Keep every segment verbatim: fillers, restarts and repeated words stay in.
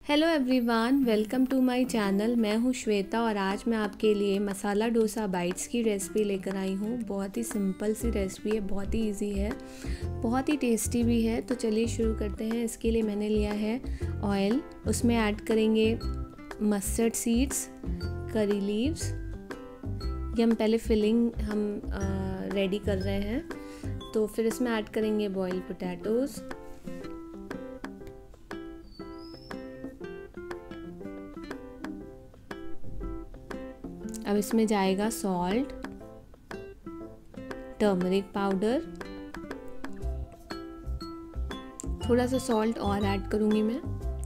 Hello everyone, welcome to my channel. मैं हूं श्वेता और आज मैं आपके लिए मसाला डोसा बाइट्स की रेसिपी लेकर आई हूं। बहुत ही सिंपल सी रेसिपी है, बहुत ही इजी है, बहुत ही टेस्टी भी है। तो चलिए शुरू करते हैं। इसके लिए मैंने लिया है ऑयल, उसमें ऐड करेंगे मस्टर्ड सीड्स, करी लीव्स। ये हम पहले फिलिंग हम रेडी कर रहे हैं। तो फिर इसमें ऐड करेंगे बॉइल्ड पोटैटोज़, अब इसमें जाएगा सॉल्ट, टर्मरिक पाउडर, थोड़ा सा सॉल्ट और ऐड करूँगी मैं।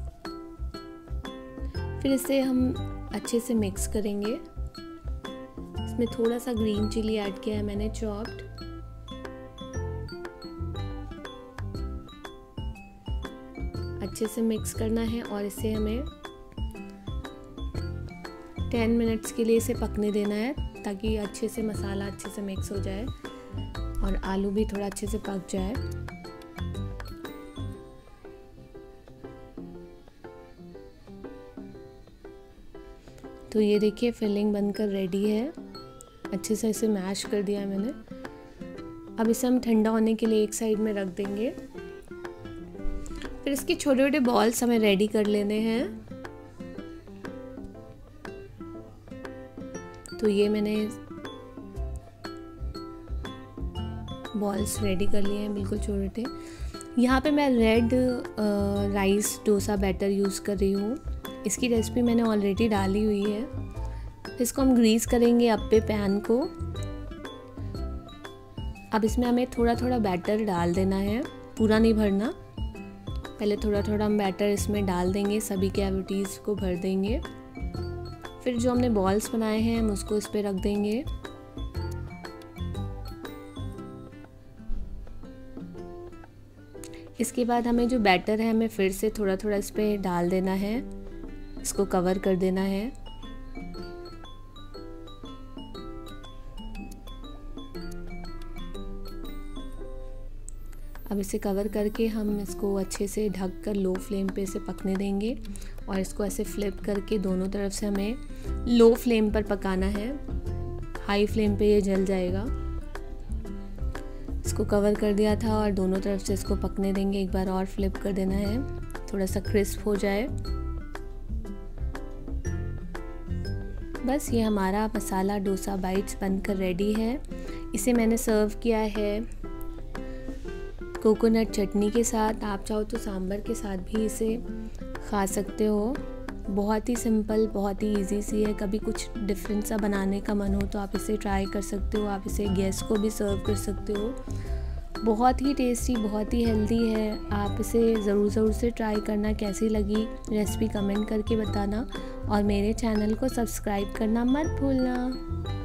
फिर इसे हम अच्छे से मिक्स करेंगे। इसमें थोड़ा सा ग्रीन चिली ऐड किया है मैंने, चॉप्ड। अच्छे से मिक्स करना है और इसे हमें टेन मिनट्स के लिए इसे पकने देना है, ताकि अच्छे से मसाला अच्छे से मिक्स हो जाए और आलू भी थोड़ा अच्छे से पक जाए। तो ये देखिए फिलिंग बनकर रेडी है। अच्छे से इसे मैश कर दिया मैंने। अब इसे हम ठंडा होने के लिए एक साइड में रख देंगे। फिर इसके छोटे छोटे बॉल्स हमें रेडी कर लेने हैं। तो ये मैंने बॉल्स रेडी कर लिए हैं, बिल्कुल छोटे। यहाँ पे मैं red rice dosa batter use कर रही हूँ। इसकी रेसिपी मैंने ऑलरेडी डाली हुई है। इसको हम ग्रीस करेंगे अप्पे पैन को। अब इसमें हमें थोड़ा थोड़ा बैटर डाल देना है, पूरा नहीं भरना। पहले थोड़ा थोड़ा हम बैटर इसमें डाल देंगे, सभी कैविटीज़ को भर देंगे। फिर जो हमने बॉल्स बनाए हैं हम उसको इस पे रख देंगे। इसके बाद हमें जो बैटर है हमें फिर से थोड़ा थोड़ा इस पे डाल देना है, इसको कवर कर देना है। अब इसे कवर करके हम इसको अच्छे से ढक कर लो फ्लेम पे इसे पकने देंगे और इसको ऐसे फ्लिप करके दोनों तरफ से हमें लो फ्लेम पर पकाना है। हाई फ्लेम पे ये जल जाएगा। इसको कवर कर दिया था और दोनों तरफ से इसको पकने देंगे। एक बार और फ्लिप कर देना है, थोड़ा सा क्रिस्प हो जाए। बस ये हमारा मसाला डोसा बाइट्स बनकर रेडी है। इसे मैंने सर्व किया है कोकोनट चटनी के साथ। आप चाहो तो सांभर के साथ भी इसे खा सकते हो। बहुत ही सिंपल, बहुत ही इजी सी है। कभी कुछ डिफरेंट सा बनाने का मन हो तो आप इसे ट्राई कर सकते हो। आप इसे गेस्ट को भी सर्व कर सकते हो। बहुत ही टेस्टी, बहुत ही हेल्दी है। आप इसे ज़रूर ज़रूर से ट्राई करना। कैसी लगी रेसिपी कमेंट करके बताना और मेरे चैनल को सब्सक्राइब करना मत भूलना।